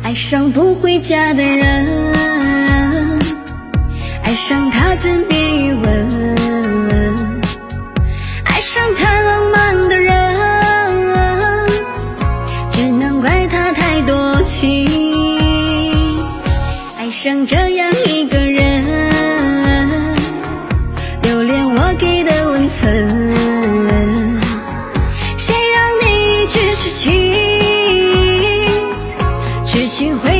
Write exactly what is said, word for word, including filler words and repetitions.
爱上不回家的人，爱上他枕边余温，爱上他浪漫的人，只能怪他太多情。爱上这样一个人，留恋我给的温存，谁让你一直痴情，痴情会